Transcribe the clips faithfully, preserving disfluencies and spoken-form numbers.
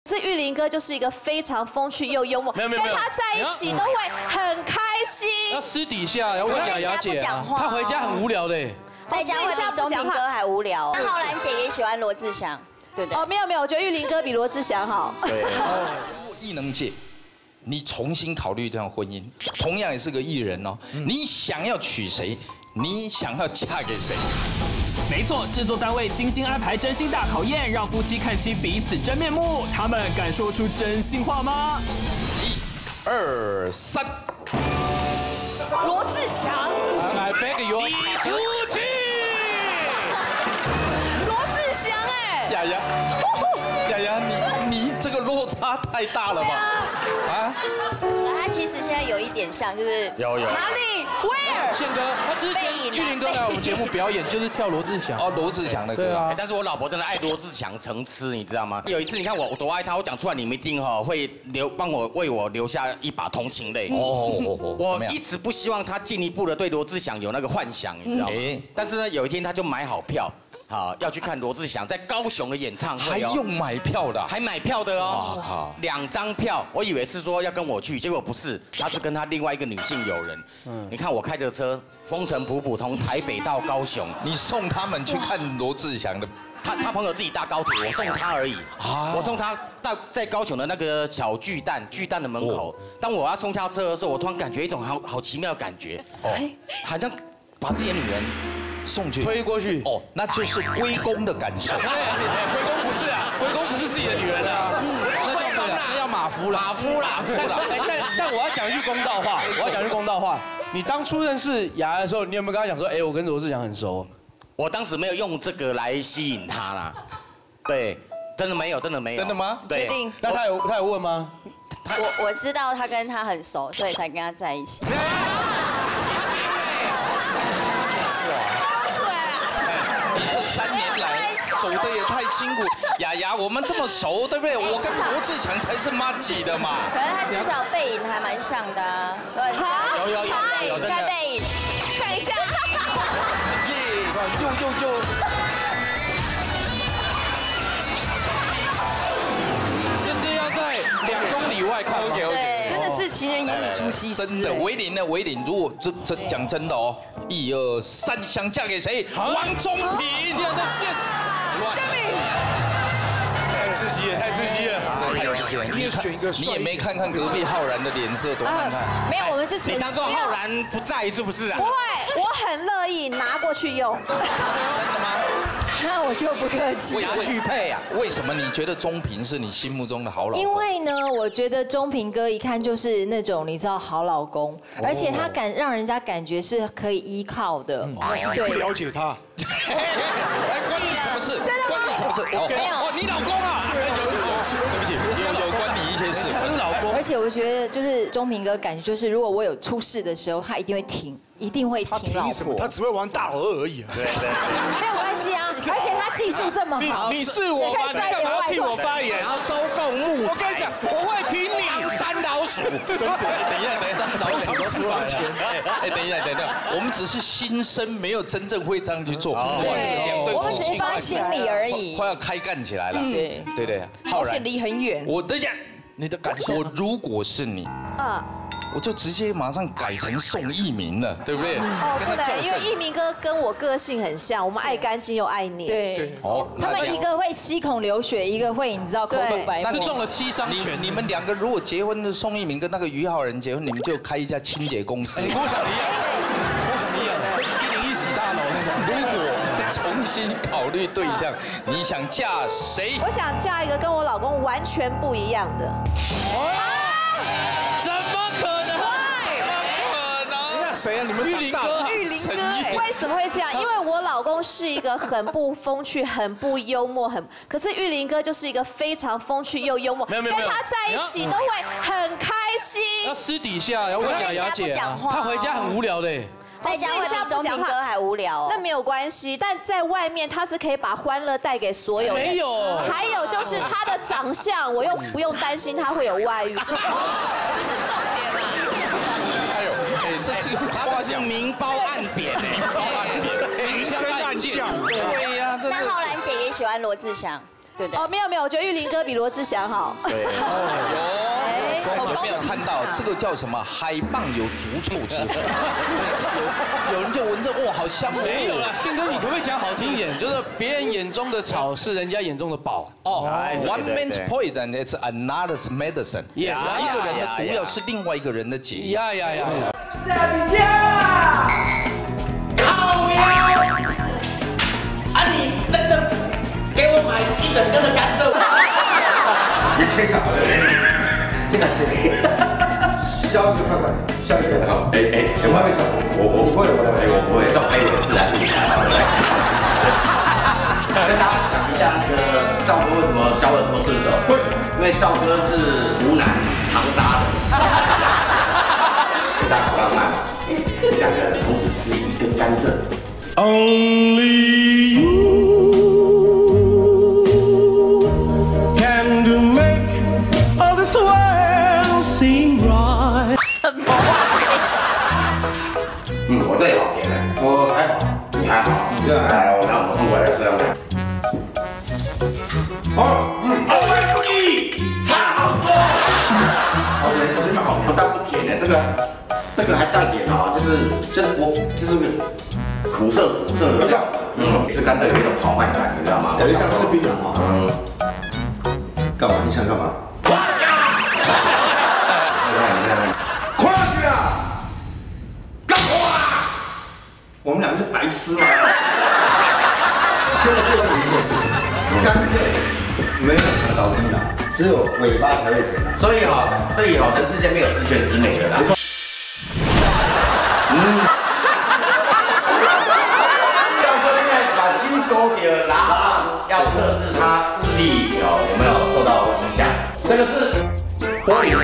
可是玉林哥就是一个非常风趣又幽默， 没有没有没有， 跟他在一起都会很开心。 要私底下要问雅雅姐啊， 他回家很无聊的， 在家会比钟平哥还无聊。那浩然姐也喜欢罗志祥，对不对？ 哦，没有没有，我觉得玉林哥比罗志祥好。 对，艺能界。 你重新考虑这样婚姻，同样也是个艺人哦。你想要娶谁？你想要嫁给谁？ 没错，制作单位精心安排真心大考验，让夫妻看清彼此真面目。他们敢说出真心话吗？ 一、二、三。 罗志祥 ，I beg you， 你出去。 罗志祥哎， 雅雅，雅雅，你你这个落差太大了吧？啊？ 他其实现在有一点像，就是有有哪里 ？Where？ 宪哥，他之前玉林哥来我们节目表演就是跳罗志祥。 哦，罗志祥的歌啊。 但是我老婆真的爱罗志祥成痴，你知道吗？有一次你看我我多爱他，我讲出来你们一定哈会留帮我为我留下一把同情泪。哦哦哦。我一直不希望他进一步的对罗志祥有那个幻想，你知道吗？但是呢，有一天他就买好票。 好，要去看罗志祥在高雄的演唱会， 还用买票的， 还买票的哦。 哇靠， 两张票，我以为是说要跟我去，结果不是，他是跟他另外一个女性友人。嗯，你看我开着车，风尘仆仆从台北到高雄， 你送他们去看罗志祥的， 他他朋友自己搭高铁，我送他而已。啊，我送他到在高雄的那个小巨蛋，巨蛋的门口。当我要送下车的时候，我突然感觉一种好好奇妙的感觉，哦，好像把自己的女人。 送去推过去哦，那就是归公的感受。 归公不是啊，归公不是自己的女人啊， 嗯，那叫那要马夫了， 马夫啦。 但但但我要讲一句公道话，我要讲一句公道话。你当初认识雅雅的时候，你有没有跟她讲说，哎，我跟罗志祥很熟？ 我当时没有用这个来吸引她啦。对，真的没有，真的没有。 真的吗？ 决定。 那他有他有问吗？ 我我知道他跟他很熟，所以才跟他在一起。 三年来走的也太辛苦，雅雅，我们这么熟，对不对？我跟罗志祥才是妈几的嘛。 可是他至少背影还蛮像的啊。 有有有有真的。 看背影， 看一下。 耶，又又又。 就是要在两公里外看。 对， 真的是情人眼里出西施。 真的，维林呢？维林，如果这这讲真的哦。 一二三，想嫁给谁？王中平， 竟然在现， 下面， 太刺激了，太刺激了， 太刺激了！你也选一个，你也没看看隔壁浩然的脸色多难看。 没有，我们是纯。 你当做浩然不在是不是啊？ 不会，我很乐意拿过去用。 真的吗？ 那我就不客气。 拿去配啊？ 为什么你觉得钟平是你心目中的好老公？ 因为呢，我觉得钟平哥一看就是那种你知道好老公，而且他感让人家感觉是可以依靠的。 对，不了解他。 关你什么事？ 真的吗？ 关你什么事？哦，你老公啊？对不起，有有关你一些事。 他是老公。 而且我觉得就是钟平哥感觉就是，如果我有出事的时候，他一定会挺。 一定会挺老婆， 他只会玩大老二而已啊。 对对，没有关系啊，而且他技术这么好， 你是我吗？你干嘛要替我发言？ 然后收购木材。 我跟你讲，我会挺你。 当山老鼠， 真的。等一下，等一下，老鼠都吃完钱。哎，等一下，等一下，我们只是新生，没有真正会这样去做。 对，我们只是帮心理而已。 快要开干起来了。对对对， 好险离很远。 我等一下，你的感受，我如果是你，啊。 我就直接马上改成宋一鸣了，对不对？ 哦，不能，因为一鸣哥跟我个性很像，我们爱干净又爱念。 对，哦，他们一个会七孔流血，一个会你知道口吐白沫， 是中了七伤拳。 你们两个如果结婚的宋一鸣跟那个于浩然结婚，你们就开一家清洁公司。 你跟我想的一样，跟我想的一样，一零一洗大楼那种。 如果重新考虑对象，你想嫁谁？ 我想嫁一个跟我老公完全不一样的。 怎么可能？ 谁啊？你们玉林哥， 玉林哥，为什么会这样？因为我老公是一个很不风趣、很不幽默、很……可是玉林哥就是一个非常风趣又幽默，跟他在一起都会很开心。 要私底下要问雅雅姐啊， 他回家很无聊的。 在家会比钟平哥还无聊。 那没有关系，但在外面他是可以把欢乐带给所有人。 没有。 还有就是他的长相，我又不用担心他会有外遇。这是重点啊！ 还有。 这是他是明褒暗贬哎， 明升暗降。 对呀， 那浩然姐也喜欢罗志祥， 对不对？ 哦，没有没有，我觉得玉林哥比罗志祥好。 对，哦，有，有没有看到这个叫什么？海蚌有足臭之福。有有人就闻着哇，好香。 没有了，宪哥，你可不可以讲好听一点？就是别人眼中的草是人家眼中的宝。 哦 ，One man's poison is another's medicine。一个人的毒药是另外一个人的解药。呀呀呀！ 下你家，靠腰！啊，你真的给我买一整根的甘蔗？你切好了，现在切，削一个快快，削一个好。哎哎，我还没削，我我不会，我来，我不会，这种哎我自然厉害。跟大家讲一下那个赵哥为什么削的这么顺手，因为赵哥是湖南长沙的。大家好浪漫，两个人同时吃一根甘蔗。Only you can make all this world seem right。什么？嗯，我这里好甜的，我还好，你还好，你这来，那我们换过来吃两口。好，嗯，好，一，差好多。好甜，真的好甜，但不甜的，这个这个还带点啊，就是就是我就是苦涩苦涩的这样，嗯，吃甘蔗有一种豪迈感，你知道吗？有点像吃槟榔啊。嗯。干嘛？你想干嘛？快去啊！快去啊！干活啊！我们两个是白痴吗？现在最要一件事情，甘蔗没有想到槟榔，只有尾巴才会甜。所以哈，所以哈，人世间没有十全十美的啦。嗯。赵哥现在把金钩给拿，要测试他视力有有没有受到影响。这个是玻璃。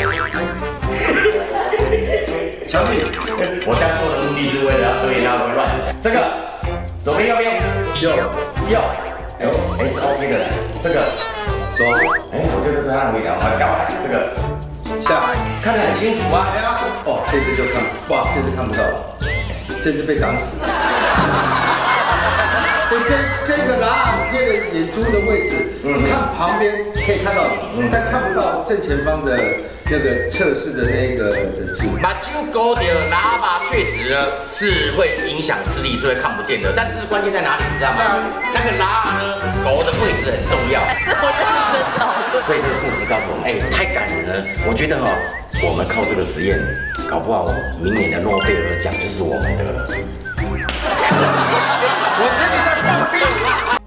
小米，我这样做的目的是为了要测验他会乱讲。这个左边右边右右，哎哎是 OK 的。这个左，哎我觉得对他容易聊，我要干嘛？这个下看得很清楚啊。哎呀，哦这次就看，哇这次看不到了，这次被挡死了。对，这这个拉耳贴的眼珠的位置，嗯，看旁边可以看到你，但看不到正前方的那个测试的那个的字。把酒勾掉喇叭确实呢是会影响视力，是会看不见的。但是关键在哪里，你知道吗？那个喇呢勾的位置很重要。我认真的。所以这个故事告诉我们，哎，太感人了。我觉得哈，我们靠这个实验，搞不好明年的诺贝尔奖就是我们的了。我跟你在放屁。